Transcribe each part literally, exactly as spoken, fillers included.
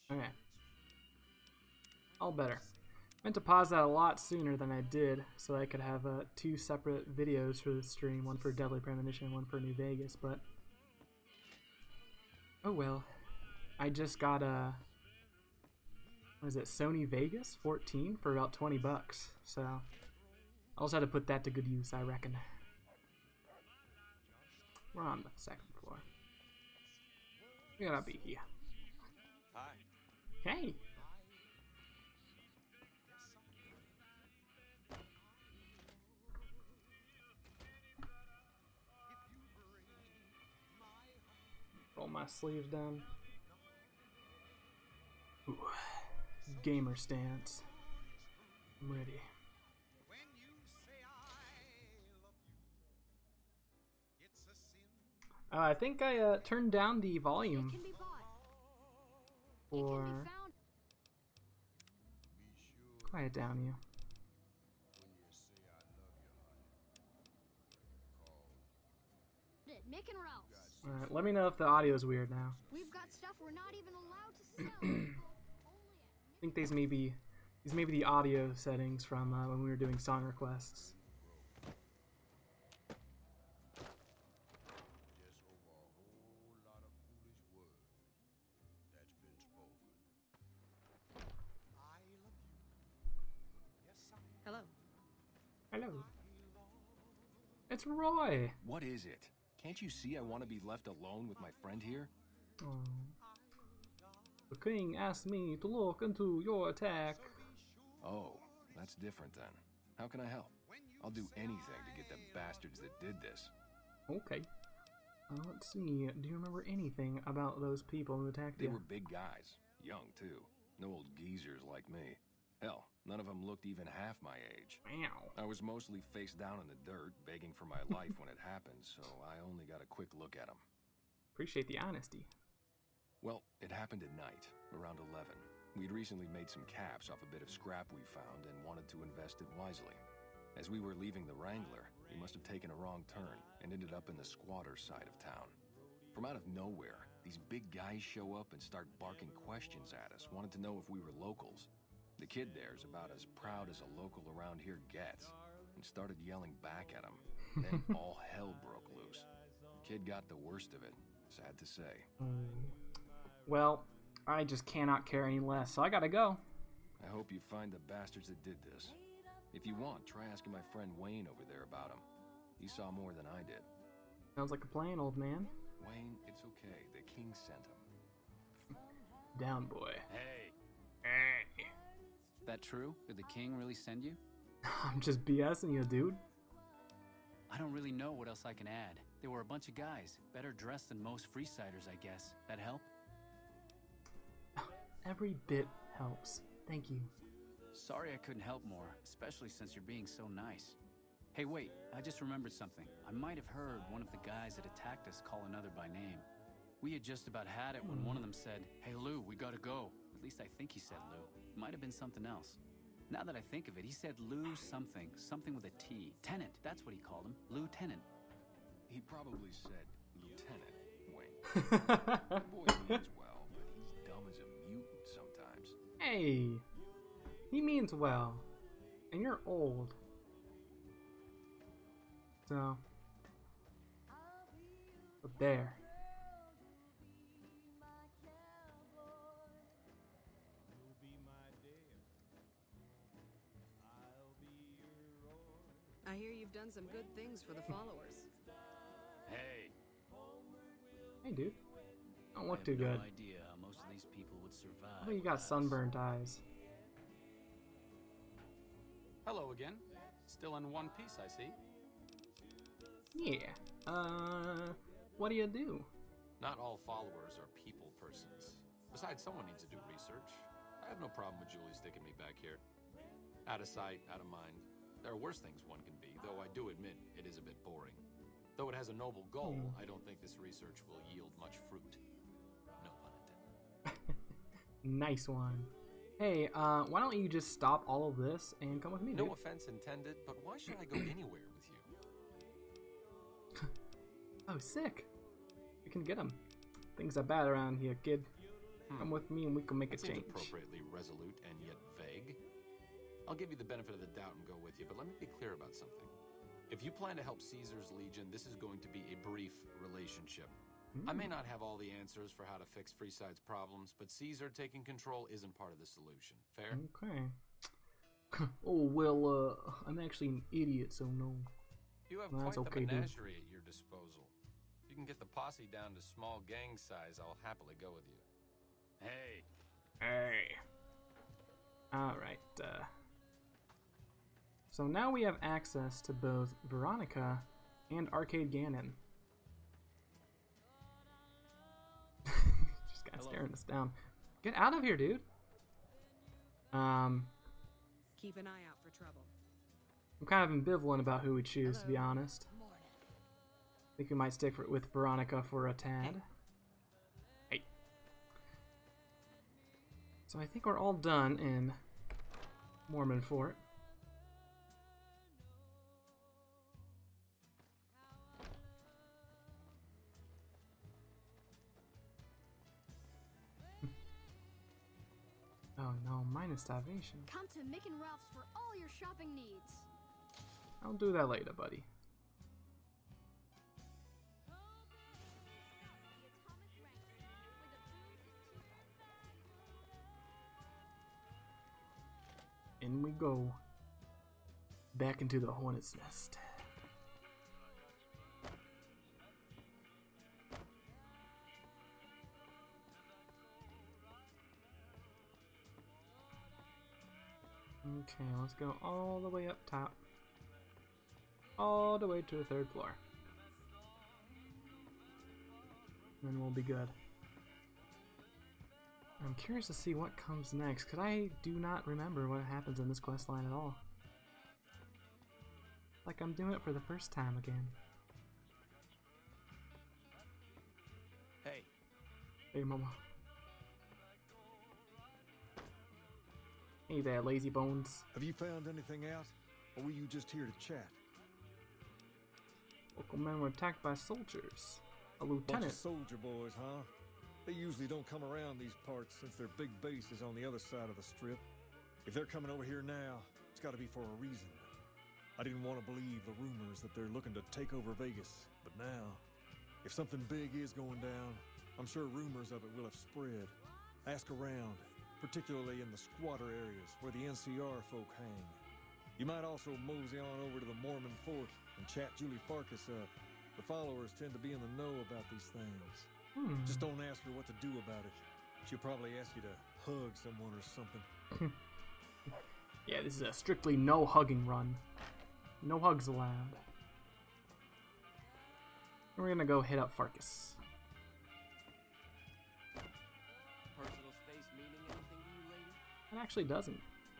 Okay. All better. Meant to pause that a lot sooner than I did, so I could have uh, two separate videos for the stream, one for Deadly Premonition, one for New Vegas, but oh well. I just got a, what is it, Sony Vegas fourteen for about twenty bucks, so I also had to put that to good use, I reckon. We're on the second floor. We gotta be here. Hi. Hey! Roll my sleeves down. Ooh. Gamer stance. I'm ready. Uh, I think I uh, turned down the volume for... Quiet down, you. Nick and Ralph. Alright, let me know if the audio is weird now. We've got stuff we're not even allowed to sell. I think these may be, these may be the audio settings from uh, when we were doing song requests. Hello. Hello. It's Roy. What is it? Can't you see I want to be left alone with my friend here? Oh. The king asked me to look into your attack. Oh, that's different then. How can I help? I'll do anything to get the bastards that did this. Okay. Uh, let's see. Do you remember anything about those people who attacked They you? were big guys. Young, too. No old geezers like me. Hell, none of them looked even half my age. Wow. I was mostly face down in the dirt, begging for my life when it happened, so I only got a quick look at them. Appreciate the honesty. Well, it happened at night, around eleven. We'd recently made some caps off a bit of scrap we found and wanted to invest it wisely. As we were leaving the Wrangler, we must have taken a wrong turn and ended up in the squatter side of town. From out of nowhere, these big guys show up and start barking questions at us, wanted to know if we were locals. The kid there's about as proud as a local around here gets, and started yelling back at him. Then all hell broke loose. The kid got the worst of it, sad to say. Um, well, I just cannot care any less, so I gotta go. I hope you find the bastards that did this. If you want, try asking my friend Wayne over there about him. He saw more than I did. Sounds like a plan, old man. Wayne, it's okay. The king sent him. Down, boy. Hey. Hey. That true? Did the king really send you? I'm just BSing you, dude. I don't really know what else I can add. There were a bunch of guys, better dressed than most Freesiders, I guess. That help? Every bit helps. Thank you. Sorry I couldn't help more, especially since you're being so nice. Hey, wait, I just remembered something. I might have heard one of the guys that attacked us call another by name. We had just about had it when one of them said, "Hey, Lou, we gotta go." At least I think he said Lou. Might have been something else. Now that I think of it, he said Lou something, something with a T. Tenant, that's what he called him. Lieutenant. He probably said Lieutenant Wayne. The boy means well, but he's dumb as a mutant sometimes. Hey, he means well, and you're old. So, but there. I hear you've done some good things for the followers. Hey. Hey, dude. Don't look I too have good. no idea how most of these people would survive. I think you got sunburnt eyes. Hello again. Still in one piece, I see. Yeah. Uh, what do you do? Not all followers are people persons. Besides, someone needs to do research. I have no problem with Julie sticking me back here. Out of sight, out of mind. There are worse things one can be, though I do admit it is a bit boring. Though it has a noble goal, Mm. I don't think this research will yield much fruit. No pun intended. Nice one. Hey, uh, why don't you just stop all of this and come with me, No dude? offense intended, but why should I go anywhere with you? Oh, sick. You can get him. Things are bad around here, kid. Come with me and we can make a It seems change. appropriately resolute and yet vague. I'll give you the benefit of the doubt and go with you, but let me be clear about something. If you plan to help Caesar's Legion, this is going to be a brief relationship. I may not have all the answers for how to fix Freeside's problems, but Caesar taking control isn't part of the solution. Fair? Okay. Oh, well, uh, I'm actually an idiot, so no. You have Well, quite that's the okay, dude. menagerie at your disposal. If you can get the posse down to small gang size, I'll happily go with you. Hey, Hey. Alright, uh. So now we have access to both Veronica and Arcade Ganon. Just guy staring us down. Get out of here, dude. Um, Keep an eye out for trouble. I'm kind of ambivalent about who we choose, to be honest. I think we might stick for, with Veronica for a tad. Hey. So I think we're all done in Mormon Fort. Oh no, minus starvation. Come to Mick and Ralph's for all your shopping needs. I'll do that later, buddy. In we go. Back into the hornet's nest. Okay, let's go all the way up top. All the way to the third floor. Then we'll be good. I'm curious to see what comes next, because I do not remember what happens in this quest line at all. Like I'm doing it for the first time again. hey, Hey, mama. Hey there, lazy bones. Have you found anything out, or were you just here to chat? Local men were attacked by soldiers. A Bunch lieutenant. of soldier boys, huh? They usually don't come around these parts since their big base is on the other side of the strip. If they're coming over here now, it's got to be for a reason. I didn't want to believe the rumors that they're looking to take over Vegas, but now, if something big is going down, I'm sure rumors of it will have spread. Ask around, particularly in the squatter areas where the N C R folk hang. You might also mosey on over to the Mormon Fort and chat Julie Farkas up. The followers tend to be in the know about these things. Hmm. Just don't ask her what to do about it. She'll probably ask you to hug someone or something. Yeah, this is a strictly no hugging run. No hugs allowed. We're gonna go hit up Farkas. personal space meaning anything to you, lady? It actually doesn't.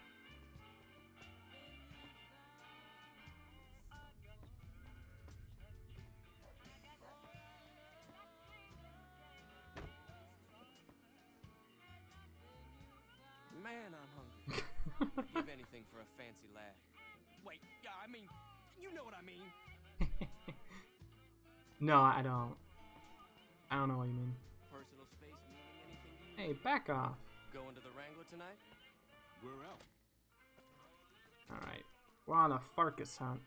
Man, I'm hungry. Give anything for a fancy lad. Wait, yeah, I mean, you know what I mean. No, I don't. I don't know what you mean. Personal space meaning anything to you? Hey, back off. Going to the Wrangler tonight? We're out. Alright. We're on a Farkas hunt.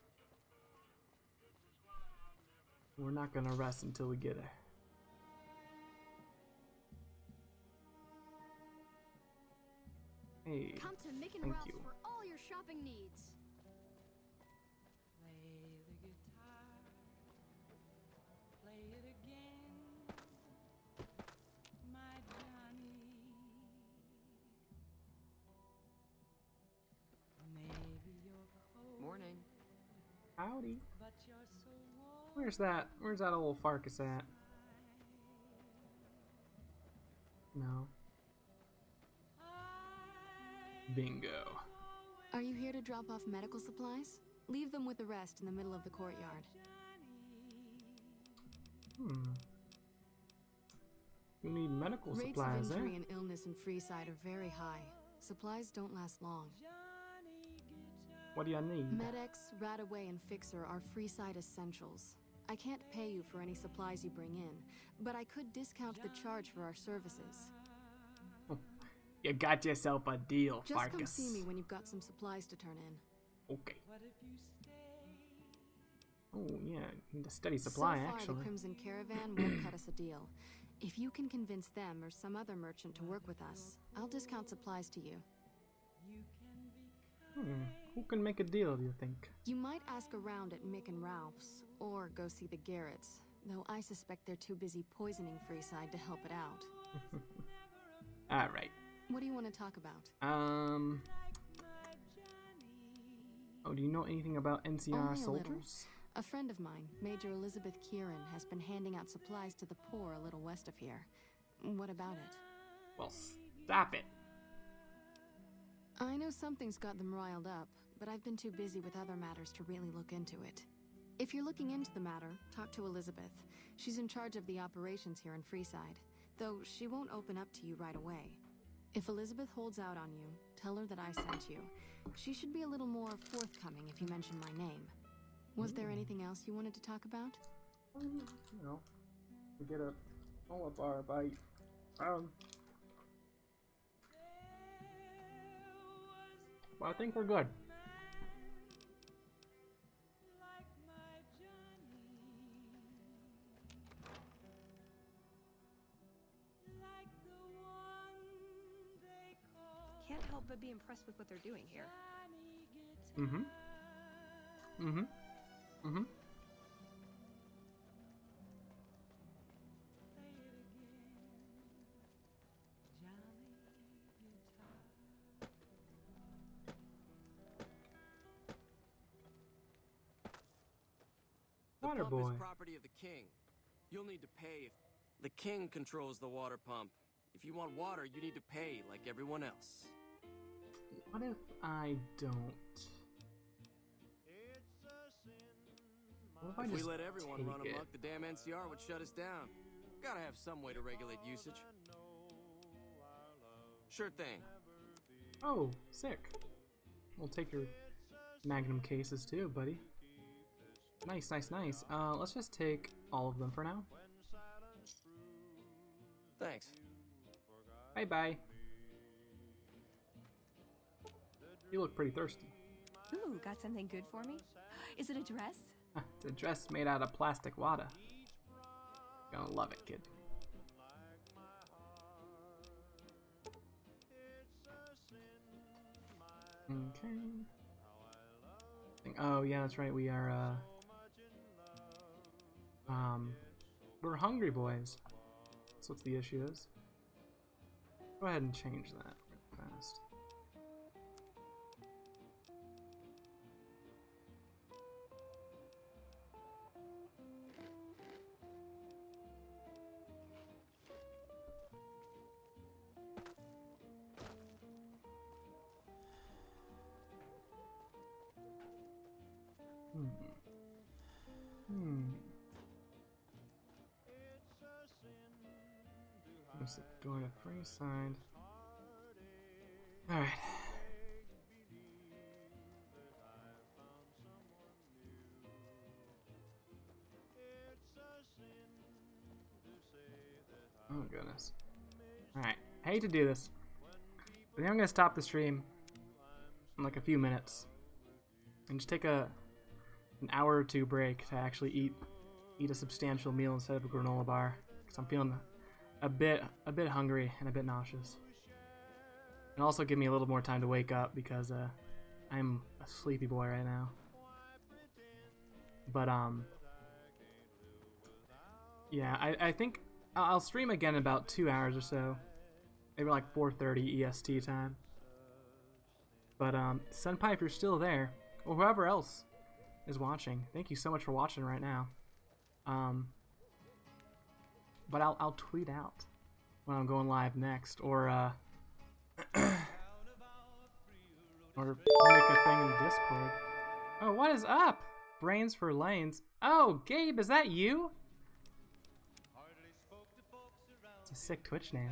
We're not gonna rest until we get there. Hey, Come to Mick and thank Ralph's you. for all your shopping needs. Play the guitar, play it again, my Johnny. Maybe you're cold, Morning. howdy. but you're so warm. Where's that? Where's that old Farkas at? No. Bingo. Are you here to drop off medical supplies? Leave them with the rest in the middle of the courtyard. Hmm. You need medical Rates supplies, of eh? injury and illness in Freeside are very high. Supplies don't last long. What do you need? Med-X, Radaway, and Fixer are Freeside essentials. I can't pay you for any supplies you bring in, but I could discount the charge for our services. You got yourself a deal, Just Farkas. come see me when you've got some supplies to turn in. Okay. Oh, yeah, need a steady supply, so far, actually. the Crimson Caravan won't cut us a deal. If you can convince them or some other merchant to work with us, I'll discount supplies to you. Hmm. Who can make a deal, do you think? You might ask around at Mick and Ralph's, or go see the Garretts, though I suspect they're too busy poisoning Freeside to help it out. Alright. What do you want to talk about? Um... Oh, do you know anything about N C R Only a little. soldiers? A friend of mine, Major Elizabeth Kieran, has been handing out supplies to the poor a little west of here. What about it? Well, stop it. I know something's got them riled up, but I've been too busy with other matters to really look into it. If you're looking into the matter, talk to Elizabeth. She's in charge of the operations here in Freeside, though she won't open up to you right away. If Elizabeth holds out on you, tell her that I sent you. She should be a little more forthcoming if you mention my name. Was there anything else you wanted to talk about? Um, you know, we get a olive bar bite. Um, well, I think we're good. Can't help but be impressed with what they're doing here. Mm-hmm. Mm-hmm. Mm-hmm. The Water pump boy. is property of the king. You'll need to pay if the king controls the water pump. If you want water, you need to pay like everyone else. What if I don't? What if I If we just let everyone take run it? amok, the damn N C R would shut us down. Gotta have some way to regulate usage. Sure thing. Oh, sick. We'll take your Magnum cases too, buddy. Nice, nice, nice. Uh, let's just take all of them for now. Thanks. Bye bye. You look pretty thirsty. Ooh, got something good for me? Is it a dress? It's a dress made out of plastic water. Gonna love it, kid. Okay. Oh yeah, that's right. We are. Uh, um, we're hungry boys. That's what the issue is. Go ahead and change that real fast. Hmm. Hmm. There's the door to Freeside. Alright. Oh goodness. Alright. I hate to do this. But I think I'm gonna stop the stream in like a few minutes. And just take a an hour or two break to actually eat eat a substantial meal instead of a granola bar. Because I'm feeling a bit a bit hungry and a bit nauseous. And also give me a little more time to wake up because uh, I'm a sleepy boy right now. But um, yeah, I, I think I'll stream again in about two hours or so, maybe like four thirty E S T time. But um, Senpai, if you're still there, or whoever else is watching, thank you so much for watching right now. Um, but I'll I'll tweet out when I'm going live next, or uh. or make a thing in Discord. Oh, what is up? Brains for Lanes. Oh, Gabe, is that you? It's a sick Twitch name.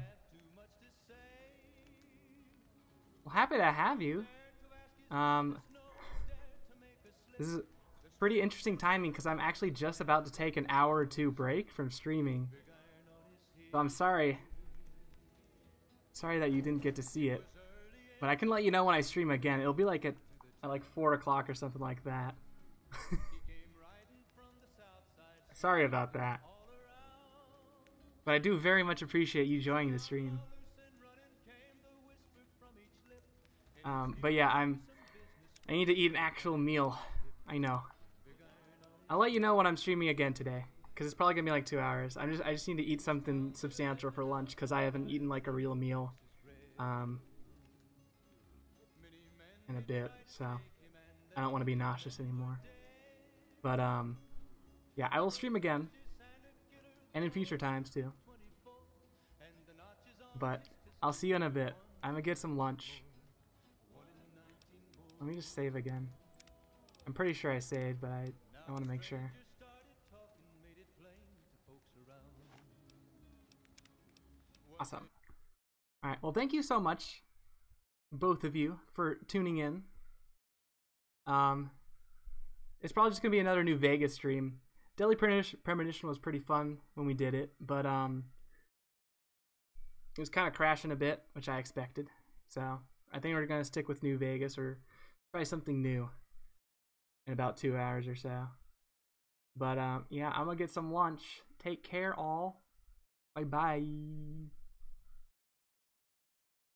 Well, happy to have you. Um, this is pretty interesting timing because I'm actually just about to take an hour or two break from streaming. So I'm sorry. sorry that you didn't get to see it. But I can let you know when I stream again. It'll be like at, at like four o'clock or something like that. Sorry about that. But I do very much appreciate you joining the stream. Um, but yeah, I'm. I need to eat an actual meal. I know. I'll let you know when I'm streaming again today, because it's probably gonna be like two hours. I just I just need to eat something substantial for lunch, because I haven't eaten like a real meal, um, in a bit. So I don't want to be nauseous anymore. But um, yeah, I will stream again, and in future times too. But I'll see you in a bit. I'm gonna get some lunch. Let me just save again. I'm pretty sure I saved, but I, I want to make sure. Awesome. Alright, well thank you so much, both of you, for tuning in. Um, it's probably just going to be another New Vegas stream. Deadly Premonition was pretty fun when we did it, but um, it was kind of crashing a bit, which I expected. So I think we're going to stick with New Vegas, or try something new in about two hours or so. But um, yeah, I'm gonna get some lunch. Take care, all. Bye bye.